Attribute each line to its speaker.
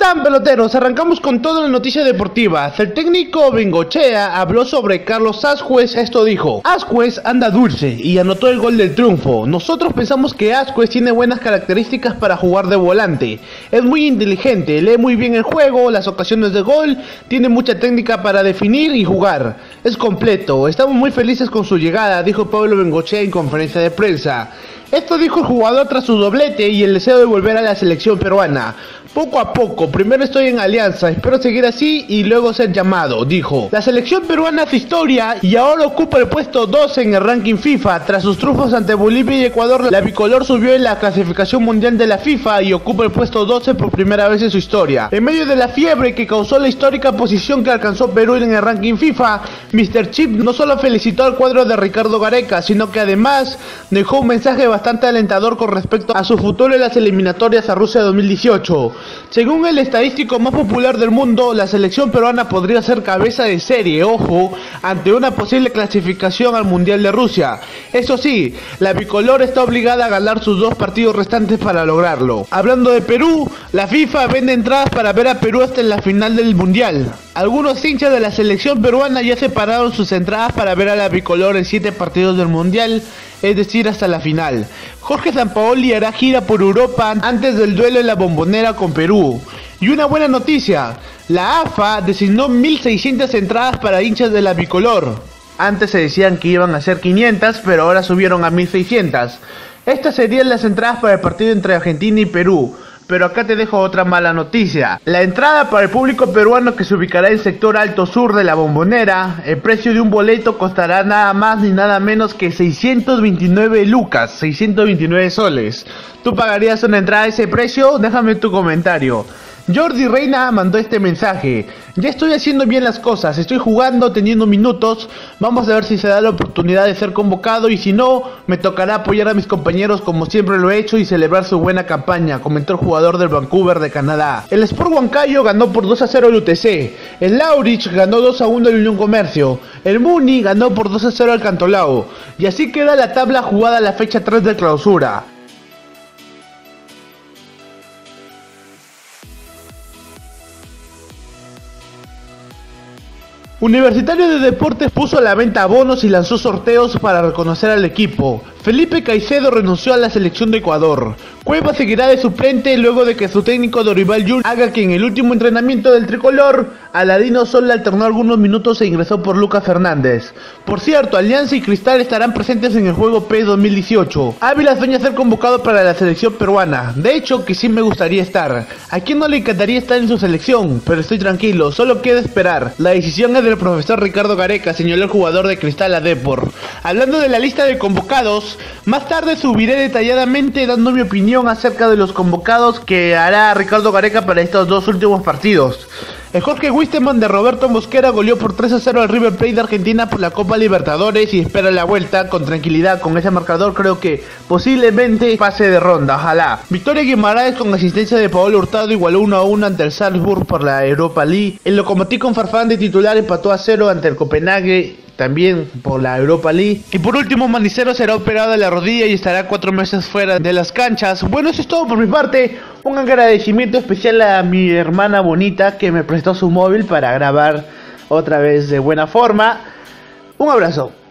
Speaker 1: están, peloteros? Arrancamos con todas las noticias deportivas. El técnico Bengochea habló sobre Carlos Ascuez. Esto dijo: Ascuez anda dulce y anotó el gol del triunfo. Nosotros pensamos que Ascuez tiene buenas características para jugar de volante. Es muy inteligente, lee muy bien el juego, las ocasiones de gol, tiene mucha técnica para definir y jugar. Es completo, estamos muy felices con su llegada, dijo Pablo Bengochea en conferencia de prensa. Esto dijo el jugador tras su doblete y el deseo de volver a la selección peruana. Poco a poco, primero estoy en Alianza, espero seguir así y luego ser llamado, dijo. La selección peruana hace historia y ahora ocupa el puesto 12 en el ranking FIFA. Tras sus triunfos ante Bolivia y Ecuador, la bicolor subió en la clasificación mundial de la FIFA y ocupa el puesto 12 por primera vez en su historia. En medio de la fiebre que causó la histórica posición que alcanzó Perú en el ranking FIFA, Mr. Chip no solo felicitó al cuadro de Ricardo Gareca, sino que además dejó un mensaje bastante alentador con respecto a su futuro en las eliminatorias a Rusia 2018. Según el estadístico más popular del mundo, la selección peruana podría ser cabeza de serie, ojo, ante una posible clasificación al Mundial de Rusia. Eso sí, la bicolor está obligada a ganar sus 2 partidos restantes para lograrlo. Hablando de Perú, la FIFA vende entradas para ver a Perú hasta en la final del Mundial. Algunos hinchas de la selección peruana ya separaron sus entradas para ver a la bicolor en 7 partidos del Mundial, es decir, hasta la final. Jorge Sampaoli hará gira por Europa antes del duelo en la Bombonera con Perú. Y una buena noticia, la AFA designó 1.600 entradas para hinchas de la bicolor. Antes se decían que iban a ser 500, pero ahora subieron a 1.600. Estas serían las entradas para el partido entre Argentina y Perú. Pero acá te dejo otra mala noticia. La entrada para el público peruano que se ubicará en el sector alto sur de la Bombonera, el precio de un boleto costará nada más ni nada menos que 629 lucas, 629 soles. ¿Tú pagarías una entrada a ese precio? Déjame tu comentario. Jordi Reina mandó este mensaje: ya estoy haciendo bien las cosas, estoy jugando, teniendo minutos, vamos a ver si se da la oportunidad de ser convocado y si no, me tocará apoyar a mis compañeros como siempre lo he hecho y celebrar su buena campaña, comentó el jugador del Vancouver de Canadá. El Sport Huancayo ganó por 2-0 al UTC, el Laurich ganó 2-1 al Unión Comercio, el Muni ganó por 2-0 al Cantolao, y así queda la tabla jugada a la fecha 3 de clausura. Universitario de Deportes puso a la venta bonos y lanzó sorteos para reconocer al equipo. Felipe Caicedo renunció a la selección de Ecuador. Cueva seguirá de suplente luego de que su técnico Dorival Jr. haga que en el último entrenamiento del tricolor, Aladino solo alternó algunos minutos e ingresó por Lucas Fernández. Por cierto, Alianza y Cristal estarán presentes en el juego PES 2018. Ávila sueña ser convocado para la selección peruana. De hecho, que sí me gustaría estar. ¿A quién no le encantaría estar en su selección? Pero estoy tranquilo, solo queda esperar. La decisión es del profesor Ricardo Gareca, señaló el jugador de Cristal a Depor. Hablando de la lista de convocados, más tarde subiré detalladamente dando mi opinión acerca de los convocados que hará Ricardo Gareca para estos 2 últimos partidos. El Jorge Wisterman de Roberto Mosquera goleó por 3-0 al River Plate de Argentina por la Copa Libertadores y espera la vuelta con tranquilidad. Con ese marcador creo que posiblemente pase de ronda, ojalá. Victoria Guimaraes con asistencia de Paolo Hurtado igualó 1-1 ante el Salzburg por la Europa League. El Lokomotiv con Farfán de titular empató a 0 ante el Copenhague, también por la Europa League. Y por último, Manicero será operado de la rodilla y estará 4 meses fuera de las canchas. Bueno, eso es todo por mi parte. Un agradecimiento especial a mi hermana bonita que me prestó su móvil para grabar otra vez de buena forma. Un abrazo.